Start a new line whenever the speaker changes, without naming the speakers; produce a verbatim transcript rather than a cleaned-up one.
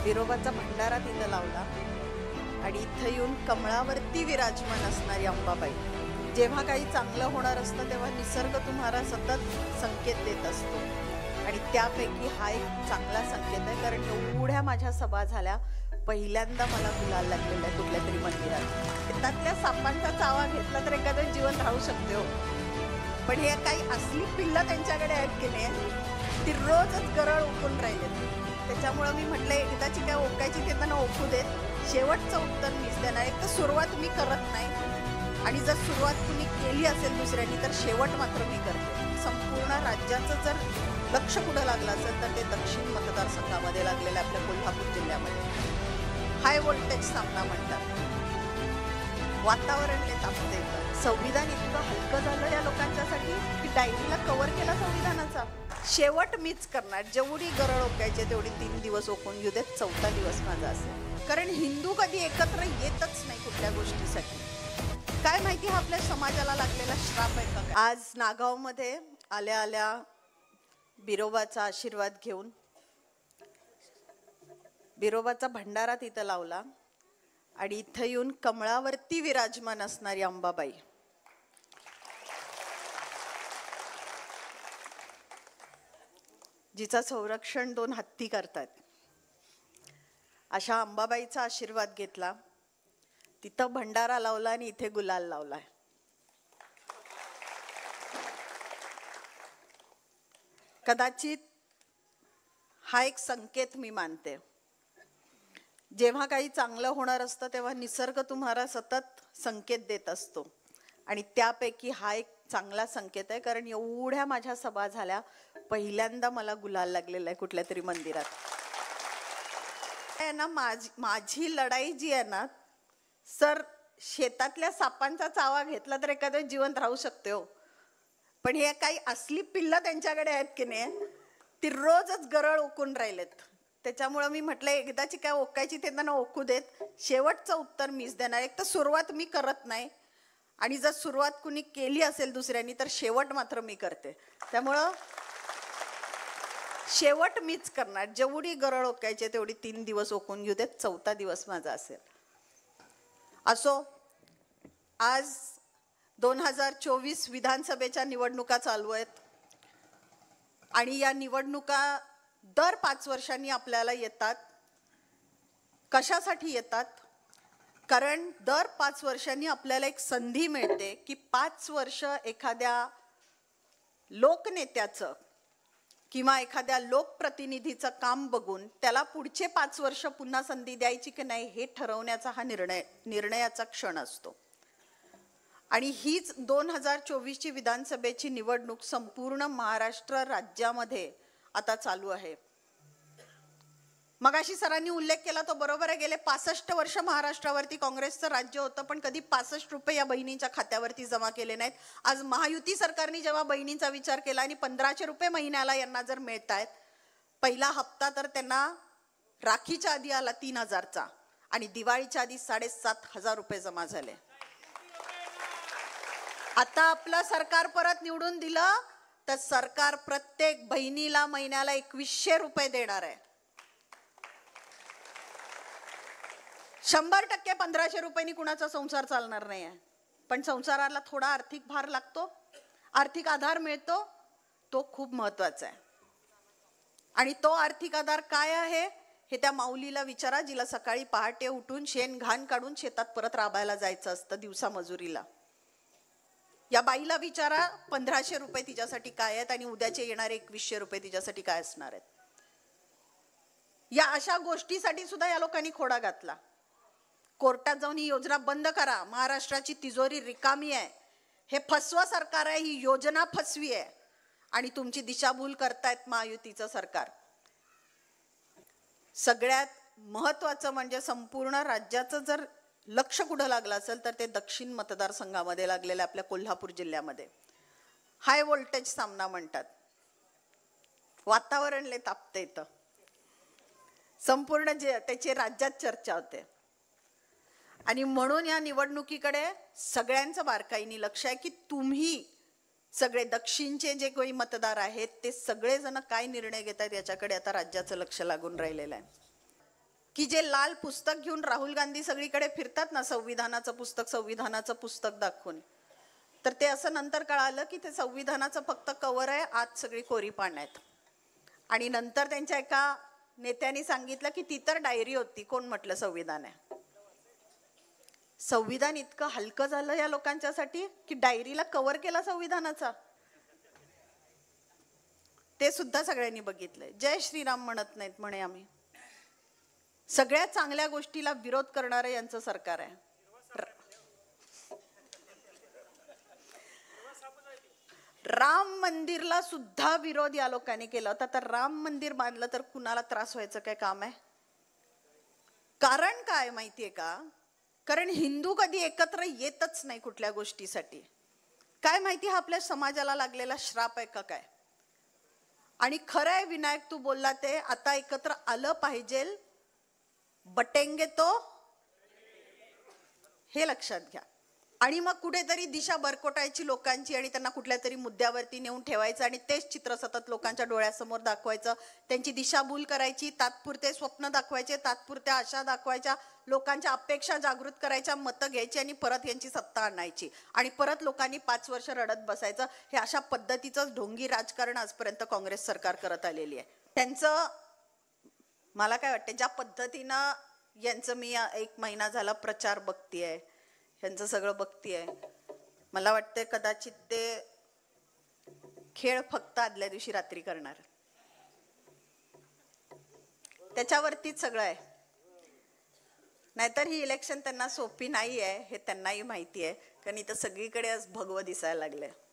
बिरोबाचा भंडारा तिथं लावला आणि इथं येऊन कमळावरती विराजमान असणारी अंबाबाई, जेव्हा काही चांगलं होणार असतं तेव्हा निसर्ग तुम्हाला सतत संकेत देत असतो आणि त्यापैकी हा एक चांगला संकेत आहे. कारण एवढ्या माझ्या सभा झाल्या, पहिल्यांदा मला गुलाल लागलेला आहे कुठल्या तरी मंदिरात. त्यातल्या सापांचा चावा घेतला तर एखादं जीवन राहू शकते हो, पण हे काही असली पिल्लं त्यांच्याकडे आहेत की नाही, ती रोजच गरळ ओकून राहिलेत. त्याच्यामुळं मी म्हटलं एकदाची काय ओकायची ते त्यांना ओकू देत, शेवटचं उत्तर मीच देणार. एक तर सुरुवात मी करत नाही आणि जर सुरुवात तुम्ही केली असेल दुसऱ्यांनी तर शेवट मात्र मी करते. संपूर्ण राज्याचं जर लक्ष कुठं लागलं असेल तर ते दक्षिण मतदारसंघामध्ये लागलेलं आपल्या कोल्हापूर जिल्ह्यामध्ये हाय व्होल्टेज सामना म्हणतात. वातावरण हे तापते. संविधान इतकं हलकं झालं या लोकांच्यासाठी की डायरीला कव्हर केला संविधानाचा. शेवट मीच करणार, जेवढी गरळ ओकायची तेवढी तीन दिवस ओकून घेऊ देत, चौथा दिवस माझा असेल. कारण हिंदू कधी एकत्र येतच नाही कुठल्या गोष्टीसाठी. काय माहिती हा आपल्या समाजाला लागलेला श्राप आहे का? आज नागावमध्ये आल्या आल्या बिरोबाचा आशीर्वाद घेऊन बिरोबाचा भंडारा तिथं लावला आणि इथं येऊन कमळावरती विराजमान असणारी अंबाबाई, जिचा संरक्षण दोन हत्ती करतात, अशा अंबाबाईचा आशीर्वाद घेतला. तिथं भंडारा लावला आणि इथे गुलाल लावलाय. कदाचित हा एक संकेत मी मानते. जेव्हा काही चांगलं होणार असतं तेव्हा निसर्ग तुम्हाला सतत संकेत देत असतो आणि त्यापैकी हा एक चांगला संकेत आहे. कारण एवढ्या माझ्या सभा झाल्या, पहिल्यांदा मला गुलाल लागलेला आहे कुठल्या तरी मंदिरात. ना माझी माझी लढाई जी आहे ना सर, शेतातल्या सापांचा चावा घेतला तर एखादं जीवन राहू शकते हो, पण हे काही असली पिल्लं त्यांच्याकडे आहेत की नाही, ती रोजच गरळ ओकून राहिलेत. त्याच्यामुळं मी म्हटलं एकदाची काय ओकायची ते त्यांना ओकू देत, शेवटचं उत्तर मीच देणार. एक तर सुरुवात मी करत नाही आणि जर सुरुवात कुणी केली असेल दुसऱ्यांनी तर शेवट मात्र मी करते. त्यामुळं शेवट मीच करणार, जेवढी गरळ ओकायची तेवढी तीन दिवस ओकून घेऊ देत, चौथा दिवस माझा असेल. असो, आज दोन हजार चोवीस विधानसभेच्या निवडणुका चालू आहेत आणि या निवडणुका दर पाच वर्षांनी आपल्याला येतात. कशासाठी येतात? कारण दर पाच वर्षांनी आपल्याला एक संधी मिळते की पाच वर्ष एखाद्या लोकनेत्याचं किंवा एखाद्या लोकप्रतिनिधीचं काम बघून त्याला पुढचे पाच वर्ष पुन्हा संधी द्यायची की नाही हे ठरवण्याचा हा निर्णय निर्णयाचा क्षण असतो. आणि हीच दोन हजार चोवीसची विधानसभेची निवडणूक संपूर्ण महाराष्ट्र राज्यामध्ये आता चालू आहे. मगाशी सरांनी उल्लेख केला तो बरोबर आहे. गेले पासष्ट वर्ष महाराष्ट्रावरती काँग्रेसचं राज्य होतं, पण कधी पासष्ट रुपये या बहिणींच्या खात्यावरती जमा केले नाहीत. आज महायुती सरकारने जेव्हा बहिणींचा विचार केला आणि पंधराशे रुपये महिन्याला यांना जर मिळत आहेत, पहिला हप्ता तर त्यांना राखीच्या आधी आला तीन हजारचा आणि दिवाळीच्या आधी साडेसात हजार रुपये जमा झाले. आता आपलं सरकार परत निवडून दिलं तर सरकार प्रत्येक बहिणीला महिन्याला एकवीसशे रुपये देणार आहे. शंभर टक्के पंधराशे रुपयांनी कुणाचा संसार चालणार नाही आहे, पण संसाराला थोडा आर्थिक भार लागतो, आर्थिक आधार मिळतो, तो खूप महत्वाचा आहे. आणि तो आर्थिक आधार काय आहे हे त्या माऊलीला विचारा, जिला सकाळी पहाटे उठून शेण घाण काढून शेतात परत राबायला जायचं असतं दिवसा मजुरीला. या बाईला विचारा पंधराशे रुपये तिच्यासाठी काय आहेत आणि उद्याचे येणारे एकवीसशे रुपये तिच्यासाठी काय असणार आहेत. या अशा गोष्टीसाठी सुद्धा या लोकांनी खोडा घातला. कोर्टात जाऊन ही योजना बंद करा, महाराष्ट्राची तिजोरी रिकामी आहे, हे फसवा सरकार आहे, ही योजना फसवी आहे आणि तुमची दिशाभूल करतायत महायुतीचं सरकार. सगळ्यात महत्वाचं म्हणजे संपूर्ण राज्याचं जर लक्ष कुठं लागलं असेल तर ते दक्षिण मतदारसंघामध्ये लागलेल्या आपल्या कोल्हापूर जिल्ह्यामध्ये हाय व्होल्टेज सामना म्हणतात. वातावरण लय तापते इथं, संपूर्ण जे त्याची राज्यात चर्चा होते आणि म्हणून या निवडणुकीकडे सगळ्यांचं बारकाईने लक्ष आहे की तुम्ही सगळे दक्षिणचे जे काही मतदार आहेत ते सगळे जण काय निर्णय घेतात याच्याकडे आता राज्याचं लक्ष लागून राहिलेलं आहे. की जे लाल पुस्तक घेऊन राहुल गांधी सगळीकडे फिरतात ना, संविधानाचं पुस्तक संविधानाचं पुस्तक दाखवून, तर ते असं नंतर कळालं की ते संविधानाचं फक्त कव्हर आहे, आत सगळी कोरी पानं आहेत. आणि नंतर त्यांच्या एका नेत्यांनी सांगितलं की ती तर डायरी होती, कोण म्हटलं संविधान आहे. संविधान इतकं हलकं झालं या लोकांच्यासाठी की डायरीला कव्हर केला संविधानाचा. ते सुद्धा सगळ्यांनी बघितलंय. जय श्रीराम म्हणत नाहीत म्हणे आम्ही. सगळ्या चांगल्या गोष्टीला विरोध करणारं यांचं सरकार आहे. राम मंदिरला सुद्धा विरोध या लोकांनी केला होता. तर राम मंदिर बांधलं तर कुणाला त्रास व्हायचं काय काम आहे? कारण काय माहितीये का? कारण हिंदू कधी एकत्र येतच नाही कुठल्या गोष्टीसाठी. काय माहिती हा आपल्या समाजाला लागलेला श्राप आहे का काय? आणि खरं आहे विनायक, तू बोलला ते, आता एकत्र आलं पाहिजे. बटेंगे तो हे लक्षात घ्या. आणि मग कुठेतरी दिशा बरकोटायची लोकांची आणि त्यांना कुठल्या तरी मुद्द्यावरती नेऊन ठेवायचं आणि तेच चित्र सतत लोकांच्या डोळ्यासमोर दाखवायचं. त्यांची दिशाभूल करायची, तात्पुरते स्वप्न दाखवायचे, तात्पुरत्या आशा दाखवायच्या, लोकांच्या अपेक्षा जागृत करायच्या, मतं घ्यायची आणि परत यांची सत्ता आणायची आणि परत लोकांनी पाच वर्ष रडत बसायचं. हे अशा पद्धतीचं ढोंगी राजकारण आजपर्यंत काँग्रेस सरकार करत आलेली आहे. त्यांचं मला काय वाटतं, ज्या पद्धतीनं यांचं मी एक महिना झाला प्रचार बघतीये, यांचं सगळं बघतीये, मला वाटतं कदाचित ते खेळ फक्त आदल्या दिवशी रात्री करणार, त्याच्यावरतीच सगळं आहे. नाहीतर ही इलेक्शन त्यांना सोपी नाही आहे हे त्यांनाही माहिती आहे, कारण इथं सगळीकडे आज भगवं दिसायला लागलंय.